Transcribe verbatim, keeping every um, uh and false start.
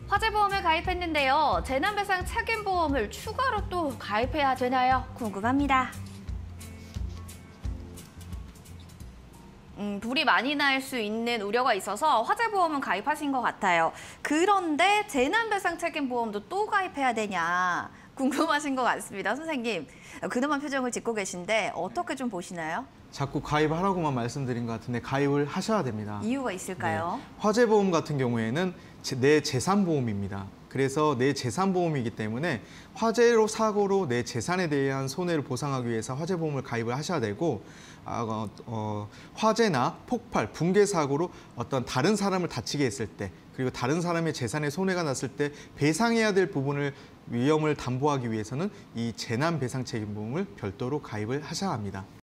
화재보험을 가입했는데요. 재난배상 책임보험을 추가로 또 가입해야 되나요? 궁금합니다. 음, 불이 많이 날 수 있는 우려가 있어서 화재보험은 가입하신 것 같아요. 그런데 재난배상 책임보험도 또 가입해야 되냐 궁금하신 것 같습니다. 선생님, 근엄한 표정을 짓고 계신데 어떻게 좀 보시나요? 자꾸 가입하라고만 말씀드린 것 같은데 가입을 하셔야 됩니다. 이유가 있을까요? 네. 화재보험 같은 경우에는 내 재산보험입니다. 그래서 내 재산보험이기 때문에 화재로 사고로 내 재산에 대한 손해를 보상하기 위해서 화재보험을 가입을 하셔야 되고 아, 어, 어, 화재나 폭발, 붕괴 사고로 어떤 다른 사람을 다치게 했을 때 그리고 다른 사람의 재산에 손해가 났을 때 배상해야 될 부분을 위험을 담보하기 위해서는 이 재난배상책임보험을 별도로 가입을 하셔야 합니다.